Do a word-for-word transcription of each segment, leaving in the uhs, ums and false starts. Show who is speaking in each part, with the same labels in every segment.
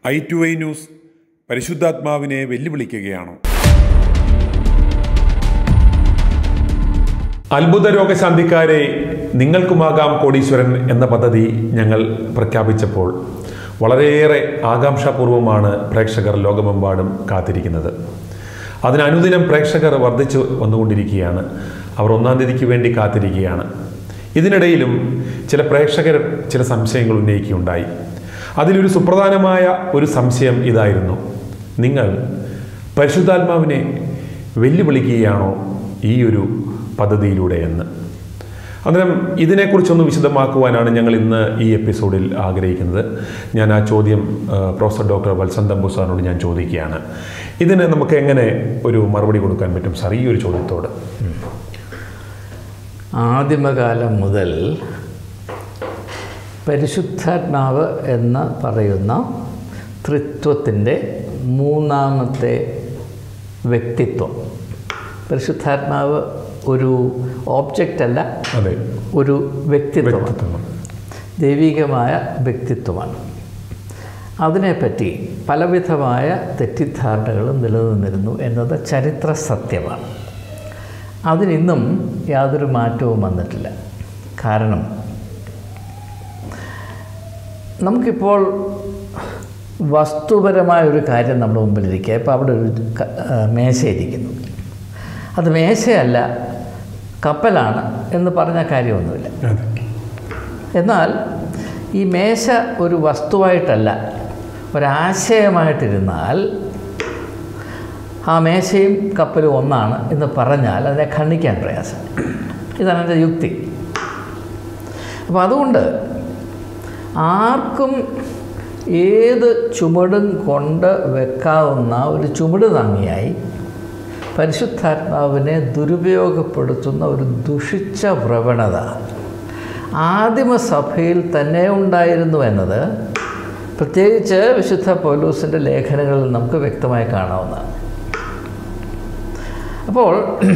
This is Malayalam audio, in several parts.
Speaker 1: ഐ ടു ഐ ന്യൂസ് പരിശുദ്ധാത്മാവിനെ വെല്ലുവിളിക്കുകയാണോ? അത്ഭുത രോഗശാന്തിക്കാരെ നിങ്ങൾക്കുമാകാം കോടീശ്വരൻ എന്ന പദ്ധതി ഞങ്ങൾ പ്രഖ്യാപിച്ചപ്പോൾ വളരെയേറെ ആകാംക്ഷാപൂർവമാണ് പ്രേക്ഷകർ ലോകമെമ്പാടും കാത്തിരിക്കുന്നത്. അതിന് അനുദിനം പ്രേക്ഷകർ വർദ്ധിച്ചു വന്നുകൊണ്ടിരിക്കുകയാണ്. അവർ ഒന്നാം തീയതിക്ക് വേണ്ടി കാത്തിരിക്കുകയാണ്. ഇതിനിടയിലും ചില പ്രേക്ഷകർ ചില സംശയങ്ങൾ ഉന്നയിക്കുകയുണ്ടായി. അതിലൊരു സുപ്രധാനമായ ഒരു സംശയം ഇതായിരുന്നു: നിങ്ങൾ പരിശുദ്ധാത്മാവിനെ വെല്ലുവിളിക്കുകയാണോ ഈ ഒരു പദ്ധതിയിലൂടെ എന്ന്. അന്നേരം ഇതിനെക്കുറിച്ചൊന്ന് വിശദമാക്കുവാനാണ് ഞങ്ങൾ ഇന്ന് ഈ എപ്പിസോഡിൽ ആഗ്രഹിക്കുന്നത്. ഞാൻ ആ ചോദ്യം പ്രൊഫസർ ഡോക്ടർ വത്സന്തംബു സാറിനോട് ഞാൻ ചോദിക്കുകയാണ്. ഇതിന് നമുക്ക് എങ്ങനെ ഒരു മറുപടി കൊടുക്കാൻ പറ്റും സാർ ഈ ഒരു ചോദ്യത്തോട്?
Speaker 2: ആദിമകാലം മുതൽ പരിശുദ്ധാത്മാവ് എന്ന് പറയുന്ന ത്രിത്വത്തിൻ്റെ മൂന്നാമത്തെ വ്യക്തിത്വം, പരിശുദ്ധാത്മാവ് ഒരു ഓബ്ജക്റ്റ് അല്ല,
Speaker 1: അതെ,
Speaker 2: ഒരു വ്യക്തിത്വമാണ്, ദൈവികമായ വ്യക്തിത്വമാണ്. അതിനെപ്പറ്റി പലവിധമായ തെറ്റിദ്ധാരണകളും നിലനിന്നിരുന്നു എന്നത് ചരിത്ര സത്യമാണ്. അതിനിന്നും യാതൊരു മാറ്റവും വന്നിട്ടില്ല. കാരണം നമുക്കിപ്പോൾ വസ്തുപരമായൊരു കാര്യം നമ്മുടെ മുമ്പിലിരിക്കുക. ഇപ്പോൾ അവിടെ ഒരു മേശയിരിക്കുന്നു. അത് മേശയല്ല, കപ്പലാണ് എന്ന് പറഞ്ഞ കാര്യമൊന്നുമില്ല. എന്നാൽ ഈ മേശ ഒരു വസ്തുവായിട്ടല്ല, ഒരാശയമായിട്ടിരുന്നാൽ ആ മേശയും കപ്പലും ഒന്നാണ് എന്ന് പറഞ്ഞാൽ അതിനെ ഖണ്ഡിക്കാൻ പ്രയാസം. ഇതാണ് എൻ്റെ യുക്തി. അപ്പോൾ അതുകൊണ്ട് ആർക്കും ഏത് ചുമടും കൊണ്ട് വെക്കാവുന്ന ഒരു ചുമട് താങ്ങിയായി പരിശുദ്ധാത്മാവിനെ ദുരുപയോഗപ്പെടുത്തുന്ന ഒരു ദുഷിച്ച പ്രവണത ആദിമസഭയിൽ തന്നെ ഉണ്ടായിരുന്നു എന്നത് പ്രത്യേകിച്ച് വിശുദ്ധ പൗലോസിൻ്റെ ലേഖനങ്ങളിൽ നമുക്ക് വ്യക്തമായി കാണാവുന്നതാണ്. അപ്പോൾ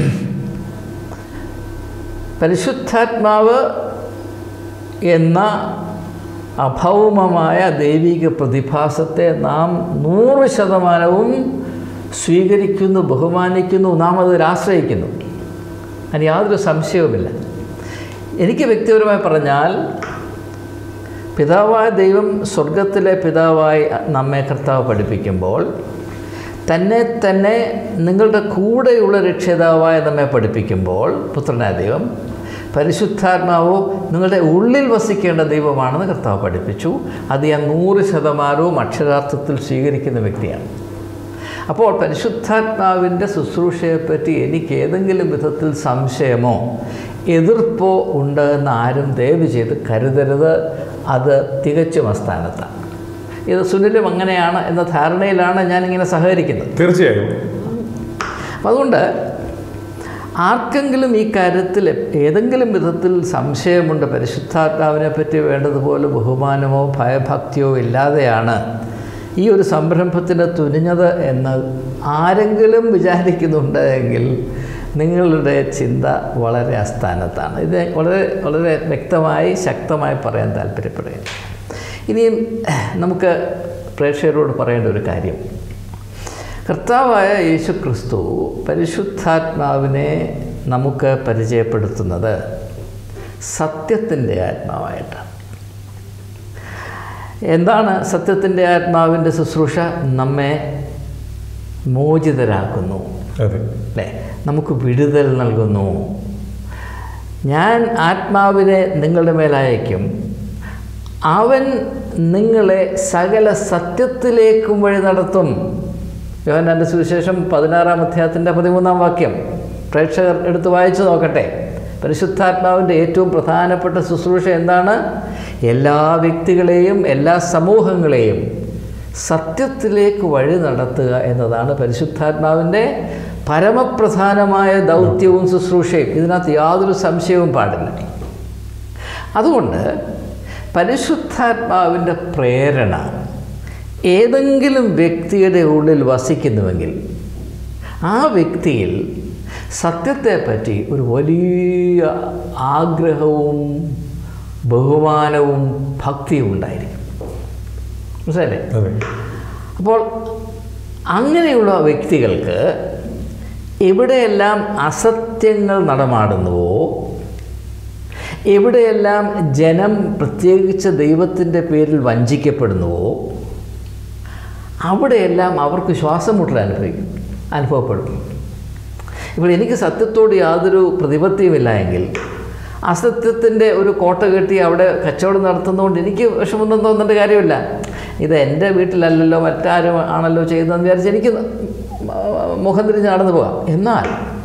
Speaker 2: പരിശുദ്ധാത്മാവ് എന്ന അഭൗമമായ ദൈവിക പ്രതിഭാസത്തെ നാം നൂറ് ശതമാനവും സ്വീകരിക്കുന്നു, ബഹുമാനിക്കുന്നു, നാം അതിൽ ആശ്രയിക്കുന്നു. അതിന് യാതൊരു സംശയവുമില്ല. എനിക്ക് വ്യക്തിപരമായി പറഞ്ഞാൽ പിതാവായ ദൈവം സ്വർഗത്തിലെ പിതാവായി നമ്മെ കർത്താവ് പഠിപ്പിക്കുമ്പോൾ തന്നെ തന്നെ നിങ്ങളുടെ കൂടെയുള്ള രക്ഷിതാവായി നമ്മെ പഠിപ്പിക്കുമ്പോൾ പുത്രനായ ദൈവം പരിശുദ്ധാത്മാവോ നിങ്ങളുടെ ഉള്ളിൽ വസിക്കേണ്ട ദൈവമാണെന്ന് കർത്താവ് പഠിപ്പിച്ചു. അത് ഞാൻ നൂറ് ശതമാനവും അക്ഷരാർത്ഥത്തിൽ സ്വീകരിക്കുന്ന വ്യക്തിയാണ്. അപ്പോൾ പരിശുദ്ധാത്മാവിൻ്റെ ശുശ്രൂഷയെപ്പറ്റി എനിക്ക് ഏതെങ്കിലും വിധത്തിൽ സംശയമോ എതിർപ്പോ ഉണ്ട് എന്ന് ആരും ദയവ് ചെയ്ത് കരുതരുത്. അത് തികച്ചും അസ്ഥാനത്താണ്. ഇത് സുനിലും അങ്ങനെയാണ് എന്ന ധാരണയിലാണ് ഞാനിങ്ങനെ സഹകരിക്കുന്നത്.
Speaker 1: തീർച്ചയായും.
Speaker 2: അതുകൊണ്ട് ആർക്കെങ്കിലും ഈ കാര്യത്തിൽ ഏതെങ്കിലും വിധത്തിൽ സംശയമുണ്ട്, പരിശുദ്ധാത്മാവിനെ പറ്റി വേണ്ടതുപോലെ ബഹുമാനമോ ഭയഭക്തിയോ ഇല്ലാതെയാണ് ഈ ഒരു സംരംഭത്തിന് തുനിഞ്ഞത് എന്ന് ആരെങ്കിലും വിചാരിക്കുന്നുണ്ട് എങ്കിൽ നിങ്ങളുടെ ചിന്ത വളരെ അസ്ഥാനത്താണ്. ഇത് വളരെ വളരെ വ്യക്തമായി ശക്തമായി പറയാൻ താല്പര്യപ്പെടുകയാണ്. ഇനിയും നമുക്ക് പ്രേക്ഷകരോട് പറയേണ്ട ഒരു കാര്യം, കർത്താവായ യേശു ക്രിസ്തു പരിശുദ്ധാത്മാവിനെ നമുക്ക് പരിചയപ്പെടുത്തുന്നത് സത്യത്തിൻ്റെ ആത്മാവായിട്ടാണ്. എന്താണ് സത്യത്തിൻ്റെ ആത്മാവിൻ്റെ ശുശ്രൂഷ? നമ്മെ മോചിതരാക്കുന്നു, അല്ലേ? നമുക്ക് വിടുതൽ നൽകുന്നു. ഞാൻ ആത്മാവിനെ നിങ്ങളുടെ മേലയക്കും, അവൻ നിങ്ങളെ സകല സത്യത്തിലേക്കും വഴി നടത്തും. യോഹന്നാന്റെ സുവിശേഷം പതിനാറാം അധ്യായത്തിൻ്റെ പതിമൂന്നാം വാക്യം പ്രേക്ഷകർ എടുത്ത് വായിച്ചു നോക്കട്ടെ. പരിശുദ്ധാത്മാവിൻ്റെ ഏറ്റവും പ്രധാനപ്പെട്ട ശുശ്രൂഷ എന്താണ്? എല്ലാ വ്യക്തികളെയും എല്ലാ സമൂഹങ്ങളെയും സത്യത്തിലേക്ക് വഴി നടത്തുക എന്നതാണ് പരിശുദ്ധാത്മാവിൻ്റെ പരമപ്രധാനമായ ദൗത്യവും ശുശ്രൂഷയും. ഇതിനകത്ത് യാതൊരു സംശയവും പാടില്ല. അതുകൊണ്ട് പരിശുദ്ധാത്മാവിൻ്റെ പ്രേരണ ഏതെങ്കിലും വ്യക്തിയുടെ ഉള്ളിൽ വസിക്കുന്നുവെങ്കിൽ ആ വ്യക്തിയിൽ സത്യത്തെപ്പറ്റി ഒരു വലിയ ആഗ്രഹവും ബഹുമാനവും ഭക്തിയും ഉണ്ടായിരിക്കും. മനസ്സിലല്ലേ? അപ്പോൾ അങ്ങനെയുള്ള വ്യക്തികൾക്ക് എവിടെയെല്ലാം അസത്യങ്ങൾ നടമാടുന്നുവോ, എവിടെയെല്ലാം ജനം പ്രത്യേകിച്ച് ദൈവത്തിൻ്റെ പേരിൽ വഞ്ചിക്കപ്പെടുന്നുവോ, അവിടെയെല്ലാം അവർക്ക് ശ്വാസം മുട്ടൽ അനുഭവിക്കും അനുഭവപ്പെടും. ഇപ്പോൾ എനിക്ക് സത്യത്തോട് യാതൊരു പ്രതിപത്തിയുമില്ല എങ്കിൽ അസത്യത്തിൻ്റെ ഒരു കോട്ട കെട്ടി അവിടെ കച്ചവടം നടത്തുന്നതുകൊണ്ട് എനിക്ക് വിഷമൊന്നും തോന്നേണ്ട കാര്യമില്ല. ഇത് എൻ്റെ വീട്ടിലല്ലല്ലോ, മറ്റാരും ആണല്ലോ ചെയ്യുന്നതെന്ന് വിചാരിച്ച് എനിക്ക് മുഖം തിരിഞ്ഞ് നടന്നു പോകാം. എന്നാൽ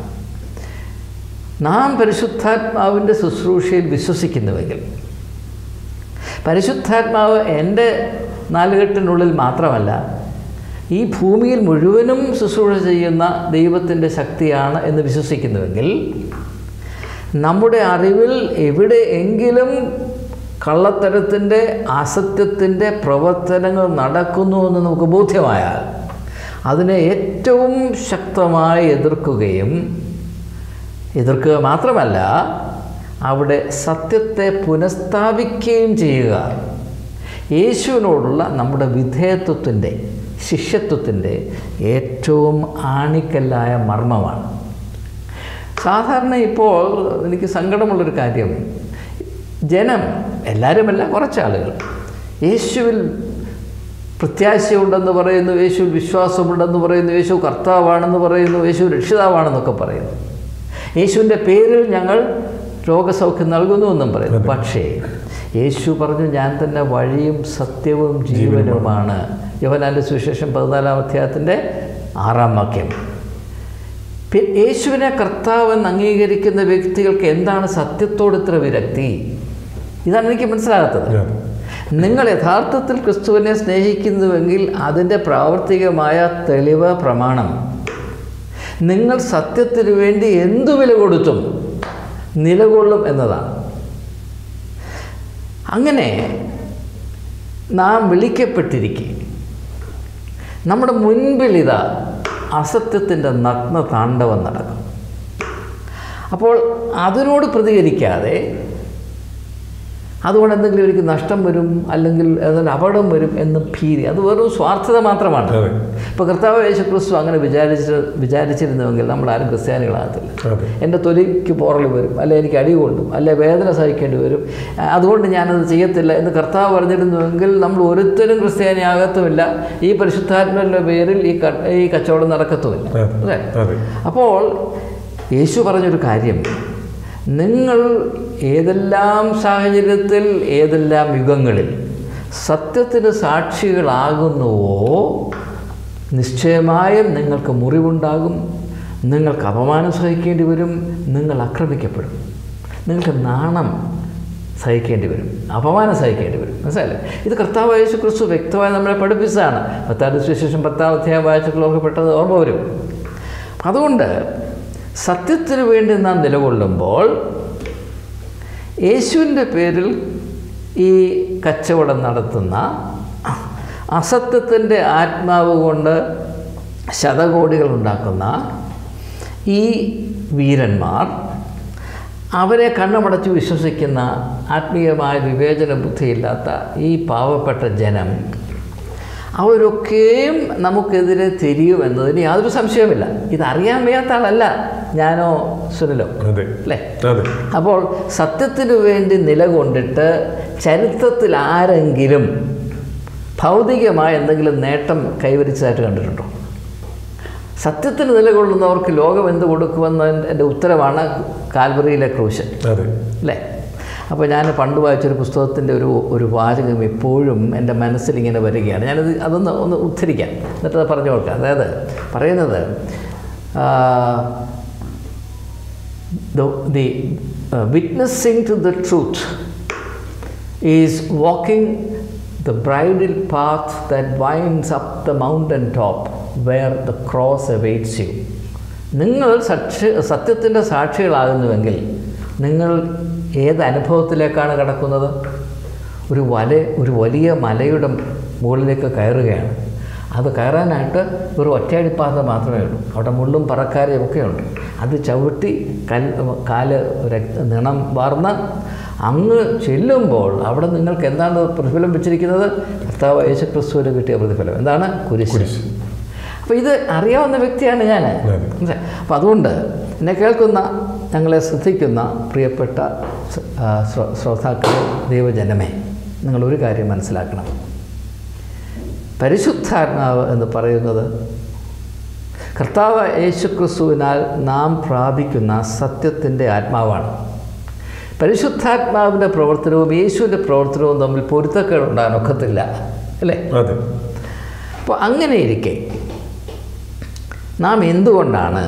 Speaker 2: നാം പരിശുദ്ധാത്മാവിൻ്റെ ശുശ്രൂഷയിൽ വിശ്വസിക്കുന്നുവെങ്കിൽ, പരിശുദ്ധാത്മാവ് എൻ്റെ നാലുകെട്ടിനുള്ളിൽ മാത്രമല്ല ഈ ഭൂമിയിൽ മുഴുവനും ശുശ്രൂഷ ചെയ്യുന്ന ദൈവത്തിൻ്റെ ശക്തിയാണ് എന്ന് വിശ്വസിക്കുന്നുവെങ്കിൽ, നമ്മുടെ അറിവിൽ എവിടെയെങ്കിലും കള്ളത്തരത്തിൻ്റെ അസത്യത്തിൻ്റെ പ്രവർത്തനങ്ങൾ നടക്കുന്നുവെന്ന് നമുക്ക് ബോധ്യമായാൽ അതിനെ ഏറ്റവും ശക്തമായി എതിർക്കുകയും, എതിർക്കുക മാത്രമല്ല അവിടെ സത്യത്തെ പുനഃസ്ഥാപിക്കുകയും ചെയ്യുക യേശുവിനോടുള്ള നമ്മുടെ വിധേയത്വത്തിൻ്റെ, ശിഷ്യത്വത്തിൻ്റെ ഏറ്റവും ആണിക്കല്ലായ മർമ്മമാണ്. സാധാരണ ഇപ്പോൾ എനിക്ക് സങ്കടമുള്ളൊരു കാര്യം, ജനം, എല്ലാവരുമല്ല, കുറച്ചാളുകൾ യേശുവിൽ പ്രത്യാശയുണ്ടെന്ന് പറയുന്നു, യേശുവിൽ വിശ്വാസമുണ്ടെന്ന് പറയുന്നു, യേശു കർത്താവാണെന്ന് പറയുന്നു, യേശു രക്ഷിതാവാണെന്നൊക്കെ പറയുന്നു, യേശുവിൻ്റെ പേരിൽ ഞങ്ങൾ രോഗസൗഖ്യം നൽകുന്നുവെന്നും പറയുന്നു. പക്ഷേ യേശു പറഞ്ഞു, ഞാൻ തന്നെ വഴിയും സത്യവും ജീവനുമാണ്. യോഹന്നാന്റെ സുവിശേഷം പതിനാലാം അധ്യായത്തിൻ്റെ ആറാം വാക്യം. യേശുവിനെ കർത്താവെന്ന് അംഗീകരിക്കുന്ന വ്യക്തികൾക്ക് എന്താണ് സത്യത്തോട് ഇത്ര വിരക്തി? ഇതാണ് എനിക്ക് മനസ്സിലാകാത്തത്. നിങ്ങൾ യഥാർത്ഥത്തിൽ ക്രിസ്തുവിനെ സ്നേഹിക്കുന്നുവെങ്കിൽ അതിൻ്റെ പ്രാവർത്തികമായ തെളിവ്, പ്രമാണം, നിങ്ങൾ സത്യത്തിനു വേണ്ടി എന്തു വില കൊടുത്തും നിലകൊള്ളും എന്നതാണ്. അങ്ങനെ നാം വിളിക്കപ്പെട്ടിരിക്കും. നമ്മുടെ മുൻപിൽ ഇതാ അസത്യത്തിൻ്റെ നഗ്ന താണ്ഡവം നടക്കും. അപ്പോൾ അതിനോട് പ്രതികരിക്കാതെ, അതുകൊണ്ട് എന്തെങ്കിലും എനിക്ക് നഷ്ടം വരും, അല്ലെങ്കിൽ അതിന് അപകടം വരും എന്ന് ഭീതി, അത് വെറും സ്വാർത്ഥത മാത്രമാണ്. ഇപ്പോൾ കർത്താവ് യേശു ക്രിസ്തു അങ്ങനെ വിചാരിച്ച് വിചാരിച്ചിരുന്നുവെങ്കിൽ നമ്മൾ ആരും ക്രിസ്ത്യാനികളാകത്തില്ല. എൻ്റെ തൊലിക്ക് പോറൽ വരും, അല്ലെ എനിക്ക് അടി കൊണ്ടും, അല്ലെ വേദന സഹിക്കേണ്ടി വരും, അതുകൊണ്ട് ഞാനത് ചെയ്യത്തില്ല എന്ന് കർത്താവ് പറഞ്ഞിരുന്നുവെങ്കിൽ നമ്മൾ ഒരുത്തരും ക്രിസ്ത്യാനിയാകത്തുമില്ല. ഈ പരിശുദ്ധാത്മാവിൻ്റെ പേരിൽ ഈ ഈ കച്ചവടം നടക്കത്തുമില്ല. അല്ലേ? അപ്പോൾ യേശു പറഞ്ഞൊരു കാര്യം, നിങ്ങൾ ഏതെല്ലാം സാഹചര്യത്തിൽ, ഏതെല്ലാം യുഗങ്ങളിൽ സത്യത്തിന് സാക്ഷികളാകുന്നുവോ നിശ്ചയമായും നിങ്ങൾക്ക് മുറിവുണ്ടാകും, നിങ്ങൾക്ക് അപമാനം സഹിക്കേണ്ടി വരും, നിങ്ങൾ ആക്രമിക്കപ്പെടും, നിങ്ങൾക്ക് നാണം സഹിക്കേണ്ടി വരും, അപമാനം സഹിക്കേണ്ടി വരും. മനസ്സിലായില്ലേ? ഇത് കർത്താവ് യേശു ക്രിസ്തു വ്യക്തമായി നമ്മളെ പഠിപ്പിച്ചതാണ്. മത്തായിയുടെ സുവിശേഷം പത്താം അധ്യായം വായിച്ചിട്ടുള്ളവർക്ക് പെട്ടെന്ന് ഓർമ്മ വരും. അതുകൊണ്ട് സത്യത്തിനു വേണ്ടി നാം നിലകൊള്ളുമ്പോൾ യേശുവിൻ്റെ പേരിൽ ഈ കച്ചവടം നടത്തുന്ന, അസത്യത്തിൻ്റെ ആത്മാവ് കൊണ്ട് ശതകോടികൾ ഉണ്ടാക്കുന്ന ഈ വീരന്മാർ, അവരെ കണ്ണുമടച്ച് വിശ്വസിക്കുന്ന ആത്മീയമായ വിവേചന ബുദ്ധിയില്ലാത്ത ഈ പാവപ്പെട്ട ജനം, അവരൊക്കെയും നമുക്കെതിരെ തിരിയുമെന്നതിന് യാതൊരു സംശയവുമില്ല. ഇതറിയാൻ വയ്യാത്ത ആളല്ല ഞാനോ സുനിലോ, അല്ലേ? അപ്പോൾ സത്യത്തിനു വേണ്ടി നിലകൊണ്ടിട്ട് ചരിത്രത്തിൽ ആരെങ്കിലും ഭൗതികമായ എന്തെങ്കിലും നേട്ടം കൈവരിച്ചതായിട്ട് കണ്ടിട്ടുണ്ടോ? സത്യത്തിന് നിലകൊള്ളുന്നവർക്ക് ലോകം എന്ത് കൊടുക്കുമെന്നതിൻ്റെ ഉത്തരവാണ് കാൽവറിയിലെ ക്രൂശ്, അല്ലേ? അപ്പോൾ ഞാൻ പണ്ട് വായിച്ചൊരു പുസ്തകത്തിൻ്റെ ഒരു ഒരു വാചകം ഇപ്പോഴും എൻ്റെ മനസ്സിലിങ്ങനെ വരികയാണ്. ഞാനത് അതൊന്ന് ഒന്ന് ഉദ്ധരിക്കാം, എന്നിട്ട് അത് പറഞ്ഞു കൊടുക്കാം. അതായത് പറയുന്നത്, the witnessing to the truth is walking the bridal path that winds up the mountain top where the cross awaits you. നിങ്ങൾ സാക്ഷി സത്യത്തിൻ്റെ സാക്ഷികളാകുന്നുവെങ്കിൽ നിങ്ങൾ ഏത് അനുഭവത്തിലേക്കാണ് കടക്കുന്നത്? ഒരു വല ഒരു വലിയ മലയുടെ മുകളിലേക്ക് കയറുകയാണ്. അത് കയറാനായിട്ട് ഒരു ഒറ്റയടിപ്പാത മാത്രമേ ഉള്ളൂ. അവിടെ മുള്ളും പറക്കാരയും ഒക്കെ ഉണ്ട്. അത് ചവിട്ടി കൽ കാല് നിണം വാർന്ന് അങ്ങ് ചെല്ലുമ്പോൾ അവിടെ നിങ്ങൾക്ക് എന്താണ് പ്രതിഫലം വെച്ചിരിക്കുന്നത്? കർത്താവ് യേശുക്രിസ്തുവിന് കിട്ടിയ പ്രതിഫലം എന്താണ്? കുരിശ്. അപ്പോൾ ഇത് അറിയാവുന്ന വ്യക്തിയാണ് ഞാൻ. അപ്പോൾ അതുകൊണ്ട് എന്നെ കേൾക്കുന്ന, ഞങ്ങളെ ശ്രദ്ധിക്കുന്ന പ്രിയപ്പെട്ട ശ്രോതാക്കളെ, ദൈവജനമേ, നിങ്ങളൊരു കാര്യം മനസ്സിലാക്കണം. പരിശുദ്ധാത്മാവ് എന്ന് പറയുന്നത് കർത്താവ് യേശുക്രിസ്തുവിനാൽ നാം പ്രാപിക്കുന്ന സത്യത്തിൻ്റെ ആത്മാവാണ്. പരിശുദ്ധാത്മാവിൻ്റെ പ്രവർത്തനവും യേശുവിൻ്റെ പ്രവർത്തനവും തമ്മിൽ പൊരുത്തക്കേടുണ്ടാകാൻ ഒക്കത്തില്ല, അല്ലേ? അപ്പോൾ അങ്ങനെ ഇരിക്കെ നാം എന്തുകൊണ്ടാണ്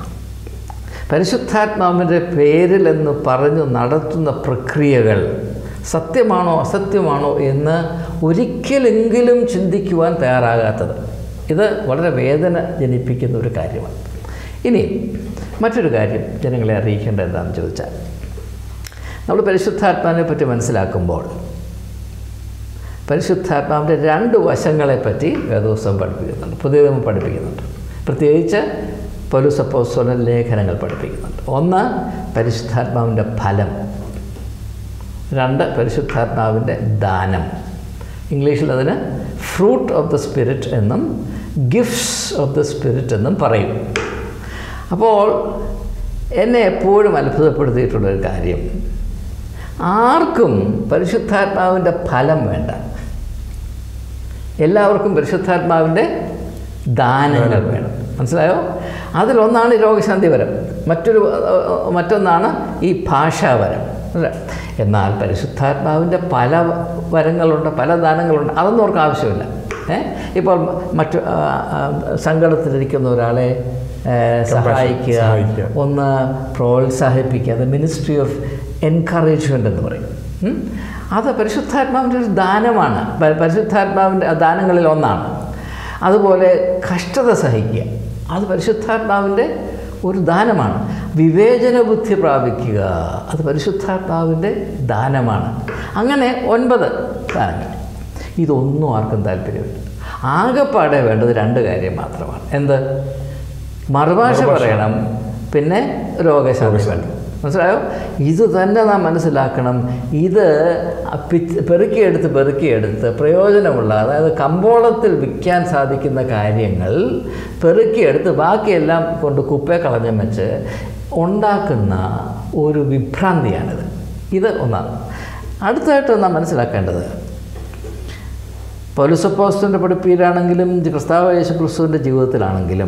Speaker 2: പരിശുദ്ധാത്മാവിൻ്റെ പേരിൽ എന്ന് പറഞ്ഞു നടത്തുന്ന പ്രക്രിയകൾ സത്യമാണോ അസത്യമാണോ എന്ന് ഒരിക്കലെങ്കിലും ചിന്തിക്കുവാൻ തയ്യാറാകാത്തത്? ഇത് വളരെ വേദന ജനിപ്പിക്കുന്ന ഒരു കാര്യമാണ്. ഇനി മറ്റൊരു കാര്യം ജനങ്ങളെ അറിയിക്കേണ്ടത് എന്താണെന്ന് ചോദിച്ചാൽ, നമ്മൾ പരിശുദ്ധാത്മാവിനെ പറ്റി മനസ്സിലാക്കുമ്പോൾ പരിശുദ്ധാത്മാവിൻ്റെ രണ്ട് വശങ്ങളെപ്പറ്റി വേദപുസ്തകം പഠിപ്പിക്കുന്നുണ്ട്, പുതിയ നിയമം പഠിപ്പിക്കുന്നുണ്ട്. പ്രത്യേകിച്ച് പൗലോസ് അപ്പോസ്തലൻ ലേഖനങ്ങൾ പഠിപ്പിക്കുന്നുണ്ട്. ഒന്ന്, പരിശുദ്ധാത്മാവിൻ്റെ ഫലം. രണ്ട്, പരിശുദ്ധാത്മാവിൻ്റെ ദാനം. ഇംഗ്ലീഷിൽ അതിന് ഫ്രൂട്ട് ഓഫ് ദ സ്പിരിറ്റ് എന്നും ഗിഫ്റ്റ്സ് ഓഫ് ദ സ്പിരിറ്റ് എന്നും പറയും. അപ്പോൾ എന്നെ എപ്പോഴും അത്ഭുതപ്പെടുത്തിയിട്ടുള്ളൊരു കാര്യം, ആർക്കും പരിശുദ്ധാത്മാവിൻ്റെ ഫലം വേണ്ട, എല്ലാവർക്കും പരിശുദ്ധാത്മാവിൻ്റെ ദാനങ്ങൾ വേണം. മനസ്സിലായോ? അതിലൊന്നാണ് രോഗശാന്തി വരം, മറ്റൊരു മറ്റൊന്നാണ് ഈ ഭാഷാവരം. എന്നാൽ പരിശുദ്ധാത്മാവിൻ്റെ പല വരങ്ങളുണ്ട്, പല ദാനങ്ങളുണ്ട്. അതൊന്നും അവർക്ക് ആവശ്യമില്ല. ഏഹ് ഇപ്പോൾ മറ്റു സങ്കടത്തിലിരിക്കുന്ന ഒരാളെ സഹായിക്കുക, ഒന്ന് പ്രോത്സാഹിപ്പിക്കുക, അത് മിനിസ്ട്രി ഓഫ് എൻകറേജ്മെൻ്റ് എന്ന് പറയും. അത് പരിശുദ്ധാത്മാവിൻ്റെ ഒരു ദാനമാണ്, പരിശുദ്ധാത്മാവിൻ്റെ ദാനങ്ങളിൽ ഒന്നാണ്. അതുപോലെ കഷ്ടത സഹിക്കുക, അത് പരിശുദ്ധാത്മാവിൻ്റെ ഒരു ദാനമാണ്. വിവേചന ബുദ്ധി പ്രാപിക്കുക, അത് പരിശുദ്ധാത്മാവിൻ്റെ ദാനമാണ്. അങ്ങനെ ഒൻപത് ദാനങ്ങൾ. ഇതൊന്നും ആർക്കും താല്പര്യമില്ല. ആകെപ്പാടെ വേണ്ടത് രണ്ട് കാര്യം മാത്രമാണ്. എന്ത്? മറുഭാഷ പറയണം, പിന്നെ രോഗശാന്തി വേണം. മനസ്സിലായോ? ഇത് തന്നെ നാം മനസ്സിലാക്കണം. ഇത് പെറുക്കിയെടുത്ത് പെറുക്കിയെടുത്ത് പ്രയോജനമുള്ള, അതായത് കമ്പോളത്തിൽ വിൽക്കാൻ സാധിക്കുന്ന കാര്യങ്ങൾ പെറുക്കിയെടുത്ത് ബാക്കിയെല്ലാം കൊണ്ട് കുപ്പയെ കളഞ്ഞം വെച്ച് ഉണ്ടാക്കുന്ന ഒരു വിഭ്രാന്തിയാണിത്. ഇത് ഒന്നാണ്. അടുത്തായിട്ട് നാം മനസ്സിലാക്കേണ്ടത്, പൗലോസ് അപ്പോസ്തലൻ്റെ പഠിപ്പിലാണെങ്കിലും ക്രിസ്താവ് യേശുക്രിസ്തുവിൻ്റെ ജീവിതത്തിലാണെങ്കിലും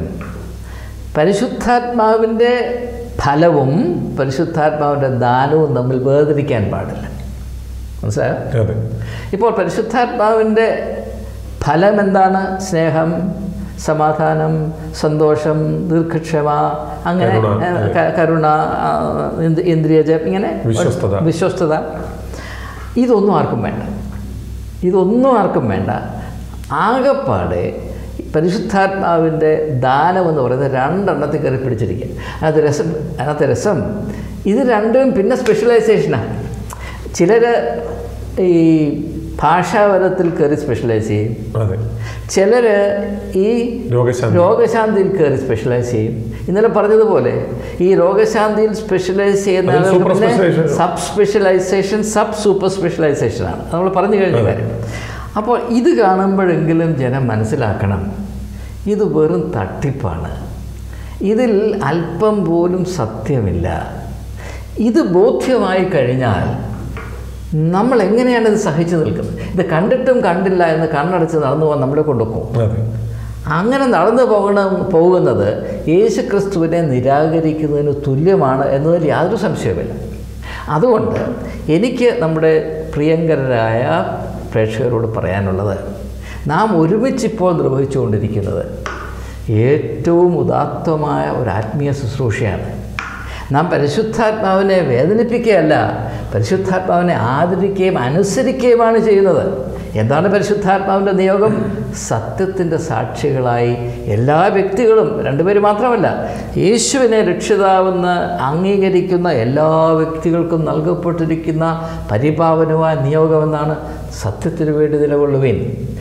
Speaker 2: പരിശുദ്ധാത്മാവിൻ്റെ ഫലവും പരിശുദ്ധാത്മാവിൻ്റെ ദാനവും തമ്മിൽ വേർതിരിക്കാൻ പാടില്ല. മനസ്സിലായോ? ഇപ്പോൾ പരിശുദ്ധാത്മാവിൻ്റെ ഫലം എന്താണ്? സ്നേഹം, സമാധാനം, സന്തോഷം, ദീർഘക്ഷമ, അങ്ങനെ കരുണ, ഇന്ദ്രിയജയം, ഇങ്ങനെ വിശ്വസ്തത. ഇതൊന്നും ആർക്കും വേണ്ട, ഇതൊന്നും ആർക്കും വേണ്ട. ആകെപ്പാടെ പരിശുദ്ധാത്മാവിൻ്റെ ദാനമെന്ന് പറയുന്നത് രണ്ടെണ്ണത്തിൽ കയറി പിടിച്ചിരിക്കുക. അത് രസം, അതിനകത്ത് രസം ഇത് രണ്ടും പിന്നെ സ്പെഷ്യലൈസേഷനാണ്. ചിലർ ഈ ഭാഷാവരത്തിൽ കയറി സ്പെഷ്യലൈസ് ചെയ്യും, ചിലർ ഈ രോഗശാന്തിയിൽ കയറി സ്പെഷ്യലൈസ് ചെയ്യും. ഇന്നലെ പറഞ്ഞതുപോലെ ഈ രോഗശാന്തിയിൽ സ്പെഷ്യലൈസ് ചെയ്യുന്ന പിന്നെ സബ് സ്പെഷ്യലൈസേഷൻ, സബ് സൂപ്പർ സ്പെഷ്യലൈസേഷനാണ് നമ്മൾ പറഞ്ഞു കഴിഞ്ഞ കാര്യം. അപ്പോൾ ഇത് കാണുമ്പോഴെങ്കിലും ജനം മനസ്സിലാക്കണം, ഇത് വെറും തട്ടിപ്പാണ്, ഇതിൽ അല്പം പോലും സത്യമില്ല. ഇത് ബോധ്യമായി കഴിഞ്ഞാൽ നമ്മൾ എങ്ങനെയാണ് ഇത് സഹിച്ചു നിൽക്കുന്നത്? ഇത് കണ്ടിട്ടും കണ്ടില്ല എന്ന് കണ്ണടച്ച് നടന്നു പോകാൻ നമ്മളെ കൊണ്ടുപോകും. അങ്ങനെ നടന്നു പോകണ പോകുന്നത് യേശുക്രിസ്തുവിനെ നിരാകരിക്കുന്നതിന് തുല്യമാണ് എന്നതിൽ യാതൊരു സംശയവുമില്ല. അതുകൊണ്ട് എനിക്ക് നമ്മുടെ പ്രിയങ്കരായ പ്രേക്ഷകരോട് പറയാനുള്ളത്, നാം ഒരുമിച്ചിപ്പോൾ നിർവഹിച്ചുകൊണ്ടിരിക്കുന്നത് ഏറ്റവും ഉദാത്തമായ ഒരു ആത്മീയ ശുശ്രൂഷയാണ്. നാം പരിശുദ്ധാത്മാവിനെ വേദനിപ്പിക്കുകയല്ല, പരിശുദ്ധാത്മാവിനെ ആദരിക്കുകയും അനുസരിക്കുകയുമാണ് ചെയ്യുന്നത്. എന്താണ് പരിശുദ്ധാത്മാവിൻ്റെ നിയോഗം? സത്യത്തിൻ്റെ സാക്ഷികളായി എല്ലാ വ്യക്തികളും, രണ്ടുപേര് മാത്രമല്ല, യേശുവിനെ രക്ഷിതാവെന്ന് അംഗീകരിക്കുന്ന എല്ലാ വ്യക്തികൾക്കും നൽകപ്പെട്ടിരിക്കുന്ന പരിപാവനമായ നിയോഗമെന്നാണ് സത്യത്തിനു വേണ്ടി നിലകൊള്ളുവിൻ.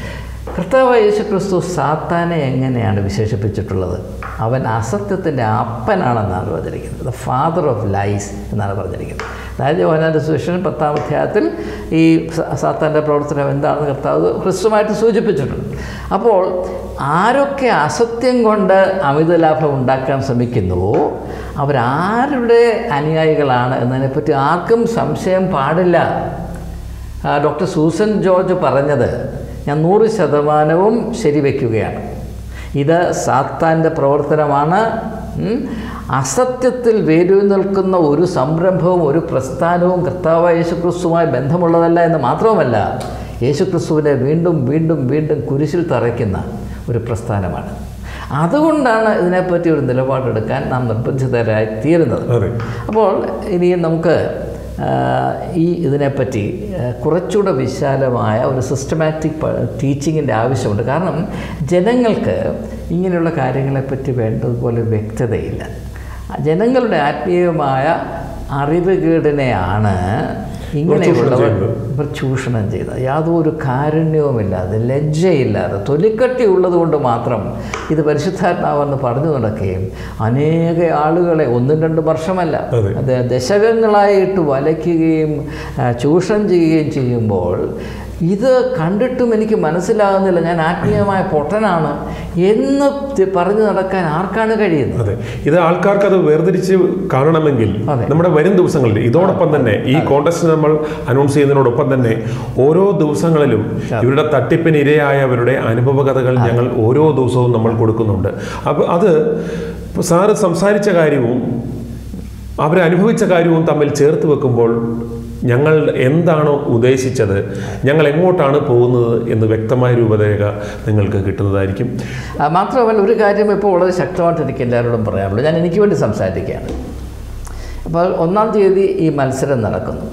Speaker 2: കർത്താവായ യേശുക്രിസ്തു സാത്താനെ എങ്ങനെയാണ് വിശേഷിപ്പിച്ചിട്ടുള്ളത്? അവൻ അസത്യത്തിൻ്റെ അപ്പനാണെന്നാണ് പറഞ്ഞിരിക്കുന്നത്. ദ ഫാദർ ഓഫ് ലൈസ് എന്നാണ് പറഞ്ഞിരിക്കുന്നത്. അതായത് യോഹന്നാന്റെ സുവിശേഷം പത്താം അധ്യായത്തിൽ ഈ സാത്താൻ്റെ പ്രവർത്തനം എന്താണെന്ന് കർത്താവ് ക്രിസ്തുമായിട്ട് സൂചിപ്പിച്ചിട്ടുണ്ട്. അപ്പോൾ ആരൊക്കെ അസത്യം കൊണ്ട് അമിത ലാഭം ഉണ്ടാക്കാൻ ശ്രമിക്കുന്നുവോ അവരാരുടെ അനുയായികളാണ് എന്നതിനെപ്പറ്റി ആർക്കും സംശയം പാടില്ല. ഡോക്ടർ സൂസൻ ജോർജ് പറഞ്ഞത് ഞാൻ നൂറ് ശതമാനവും ശരിവെക്കുകയാണ്. ഇത് സാത്താൻ്റെ പ്രവർത്തനമാണ്. അസത്യത്തിൽ വേരൂന്നി നിൽക്കുന്ന ഒരു സംരംഭവും ഒരു പ്രസ്ഥാനവും കർത്താവായ യേശുക്രിസ്തുവുമായി ബന്ധമുള്ളതല്ല എന്ന് മാത്രവുമല്ല, യേശുക്രിസ്തുവിനെ വീണ്ടും വീണ്ടും വീണ്ടും കുരിശിൽ തറയ്ക്കുന്ന ഒരു പ്രസ്ഥാനമാണ്. അതുകൊണ്ടാണ് ഇതിനെപ്പറ്റി ഒരു നിലപാടെടുക്കാൻ നാം നിർബന്ധിതരായി തീരുന്നത്. അപ്പോൾ ഇനി നമുക്ക് ഈ ഇതിനെപ്പറ്റി കുറച്ചുകൂടെ വിശാലമായ ഒരു സിസ്റ്റമാറ്റിക് ടീച്ചിങ്ങിൻ്റെ ആവശ്യമുണ്ട്. കാരണം ജനങ്ങൾക്ക് ഇങ്ങനെയുള്ള കാര്യങ്ങളെപ്പറ്റി വേണ്ടതുപോലെ വ്യക്തതയില്ല. ജനങ്ങളുടെ ആത്മീയമായ അറിവുകേടിനെയാണ് ഇങ്ങനെയുള്ളവർ ഇവർ ചൂഷണം ചെയ്തത്. യാതൊരു കാരുണ്യവുമില്ലാതെ ലജ്ജയില്ലാതെ തൊലിക്കട്ടി ഉള്ളത് കൊണ്ട് മാത്രം ഇത് പരിശുദ്ധാത്മാവെന്ന് പറഞ്ഞു നടക്കുകയും അനേക ആളുകളെ ഒന്നും രണ്ടും വർഷമല്ല അത് ദശകങ്ങളായിട്ട് വലയ്ക്കുകയും ചൂഷണം ചെയ്യുകയും ചെയ്യുമ്പോൾ ഇത് കണ്ടിട്ടും എനിക്ക് മനസ്സിലാകുന്നില്ല, ഞാൻ ആത്മീയമായ പൊട്ടനാണ് എന്ന് പറഞ്ഞു നടക്കാൻ ആർക്കാണ് കഴിയുന്നത്?
Speaker 1: അതെ, ഇത് ആൾക്കാർക്ക് അത് വേർതിരിച്ച് കാണണമെങ്കിൽ നമ്മുടെ വരും ദിവസങ്ങളിൽ ഇതോടൊപ്പം തന്നെ ഈ കോൺടെസ്റ്റ് നമ്മൾ അനൗൺസ് ചെയ്യുന്നതിനോടൊപ്പം തന്നെ ഓരോ ദിവസങ്ങളിലും ഇവരുടെ തട്ടിപ്പിന് ഇരയായവരുടെ അനുഭവകഥകൾ ഞങ്ങൾ ഓരോ ദിവസവും നമ്മൾ കൊടുക്കുന്നുണ്ട്. അപ്പോൾ അത് സാറ് സംസാരിച്ച കാര്യവും അവരനുഭവിച്ച കാര്യവും തമ്മിൽ ചേർത്ത് വെക്കുമ്പോൾ ഞങ്ങൾ എന്താണോ ഉദ്ദേശിച്ചത്, ഞങ്ങൾ എങ്ങോട്ടാണ് പോകുന്നത് എന്ന് വ്യക്തമായ രൂപരേഖ നിങ്ങൾക്ക് കിട്ടുന്നതായിരിക്കും.
Speaker 2: മാത്രമല്ല ഒരു കാര്യം ഇപ്പോൾ വളരെ ശക്തമായിട്ട് എനിക്ക് എല്ലാവരോടും പറയാനുള്ളൂ. ഞാൻ എനിക്ക് വേണ്ടി സംസാരിക്കുകയാണ്. അപ്പോൾ ഒന്നാം തീയതി ഈ മത്സരം നടക്കുന്നു.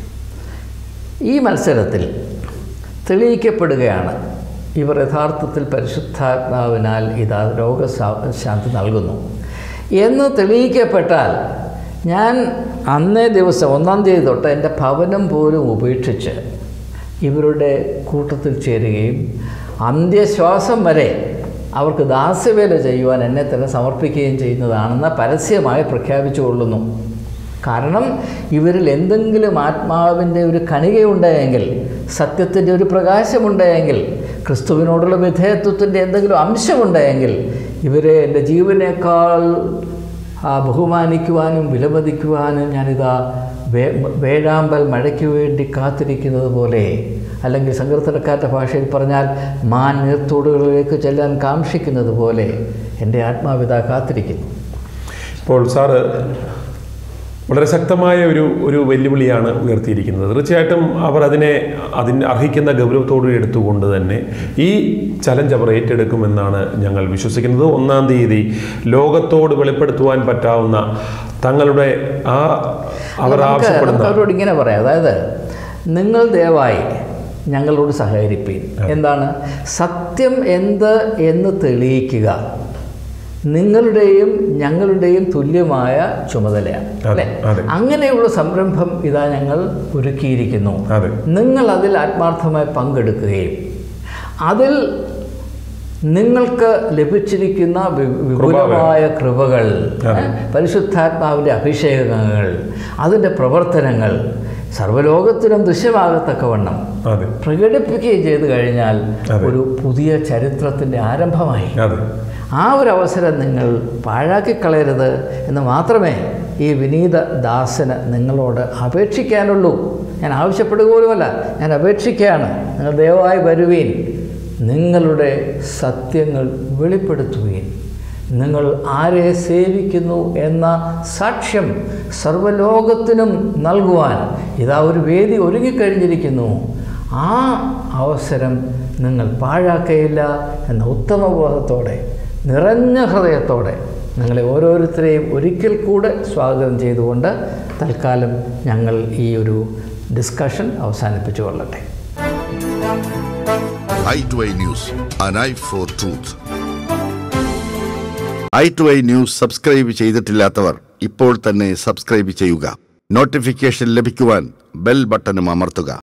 Speaker 2: ഈ മത്സരത്തിൽ തെളിയിക്കപ്പെടുകയാണ് ഇവർ യഥാർത്ഥത്തിൽ പരിശുദ്ധാത്മാവിനാൽ ഇതാ രോഗശാന്തി നൽകുന്നു എന്ന് തെളിയിക്കപ്പെട്ടാൽ ഞാൻ അന്നേ ദിവസം ഒന്നാം തീയതി തൊട്ട് എൻ്റെ ഭവനം പോലും ഉപേക്ഷിച്ച് ഇവരുടെ കൂട്ടത്തിൽ ചേരുകയും അന്ത്യശ്വാസം വരെ അവർക്ക് ദാസ്യവേല ചെയ്യുവാൻ എന്നെ തന്നെ സമർപ്പിക്കുകയും ചെയ്യുന്നതാണെന്ന് പരസ്യമായി പ്രഖ്യാപിച്ചുകൊള്ളുന്നു. കാരണം ഇവരിൽ എന്തെങ്കിലും ആത്മാവിൻ്റെ ഒരു കണികയുണ്ടായെങ്കിൽ, സത്യത്തിൻ്റെ ഒരു പ്രകാശമുണ്ടായെങ്കിൽ, ക്രിസ്തുവിനോടുള്ള വിധേയത്വത്തിൻ്റെ എന്തെങ്കിലും അംശമുണ്ടായെങ്കിൽ ഇവരെ എൻ്റെ ജീവനേക്കാൾ ബഹുമാനിക്കുവാനും വിലമതിക്കുവാനും ഞാനിതാ വേ വേഴാമ്പൽ മഴയ്ക്ക് വേണ്ടി കാത്തിരിക്കുന്നത് പോലെ, അല്ലെങ്കിൽ സങ്കീർത്തനക്കാരുടെ ഭാഷയിൽ പറഞ്ഞാൽ മാൻ നീർത്തോടുകളിലേക്ക് ചെല്ലാൻ കാക്ഷിക്കുന്നത് പോലെ എൻ്റെ ആത്മാവിത കാത്തിരിക്കുന്നു.
Speaker 1: ഇപ്പോൾ സാറ് വളരെ ശക്തമായ ഒരു ഒരു വെല്ലുവിളിയാണ് ഉയർത്തിയിരിക്കുന്നത്. തീർച്ചയായിട്ടും അവർ അതിനെ അതിന് അർഹിക്കുന്ന ഗൗരവത്തോട് എടുത്തുകൊണ്ട് തന്നെ ഈ ചലഞ്ച് അവർ ഏറ്റെടുക്കുമെന്നാണ് ഞങ്ങൾ വിശ്വസിക്കുന്നത്. ഒന്നാം തീയതി ലോകത്തോട് വെളിപ്പെടുത്തുവാൻ പറ്റാവുന്ന തങ്ങളുടെ ആ അവർ ആവശ്യപ്പെടുന്ന
Speaker 2: അവരോട് ഇങ്ങനെ പറയാം, അതായത് നിങ്ങൾ ദയവായി ഞങ്ങളോട് സഹകരിപ്പീൻ. എന്താണ് സത്യം എന്ത് എന്ന് തെളിയിക്കുക നിങ്ങളുടെയും ഞങ്ങളുടെയും തുല്യമായ ചുമതലയാണ് അല്ലേ? അങ്ങനെയുള്ള സംരംഭം ഇതാ ഞങ്ങൾ ഒരുക്കിയിരിക്കുന്നു. നിങ്ങൾ അതിൽ ആത്മാർത്ഥമായി പങ്കെടുക്കുകയും അതിൽ നിങ്ങൾക്ക് ലഭിച്ചിരിക്കുന്ന വിപുലമായ കൃപകൾ, പരിശുദ്ധാത്മാവിൻ്റെ അഭിഷേകങ്ങൾ, അതിൻ്റെ പ്രവർത്തനങ്ങൾ സർവ്വലോകത്തിനും ദൃശ്യമാകത്തക്കവണ്ണം പ്രകടിപ്പിക്കുകയും ചെയ്തു കഴിഞ്ഞാൽ ഒരു പുതിയ ചരിത്രത്തിൻ്റെ ആരംഭമായി. ആ ഒരു അവസരം നിങ്ങൾ പാഴാക്കിക്കളയരുത് എന്ന് മാത്രമേ ഈ വിനീത ദാസന് നിങ്ങളോട് അപേക്ഷിക്കാനുള്ളൂ. ഞാൻ ആവശ്യപ്പെടുക പോലുമല്ല, ഞാൻ അപേക്ഷിക്കുകയാണ്. നിങ്ങൾ ദയവായി വരുവീൻ, നിങ്ങളുടെ സത്യങ്ങൾ വെളിപ്പെടുത്തുകയും നിങ്ങൾ ആരെ സേവിക്കുന്നു എന്ന സാക്ഷ്യം സർവ്വലോകത്തിനും നൽകുവാൻ ഇതാ ഒരു വേദി ഒരുങ്ങിക്കഴിഞ്ഞിരിക്കുന്നു. ആ അവസരം നിങ്ങൾ പാഴാക്കയില്ല എന്ന ഉത്തമബോധത്തോടെ നിറഞ്ഞ ഹൃദയത്തോടെ നിങ്ങളെ ഓരോരുത്തരെയും ഒരിക്കൽ കൂടെ സ്വാഗതം ചെയ്തുകൊണ്ട് തൽക്കാലം ഞങ്ങൾ ഈ ഒരു ഡിസ്കഷൻ അവസാനിപ്പിച്ചു കൊള്ളട്ടെ.
Speaker 3: Eye to Eye News, an eye for truth. Eye to Eye News subscribe ചെയ്തിട്ടില്ലാത്തവർ ഇപ്പോൾ തന്നെ സബ്സ്ക്രൈബ് ചെയ്യുക. നോട്ടിഫിക്കേഷൻ ലഭിക്കുവാൻ ബെൽ ബട്ടണും അമർത്തുക.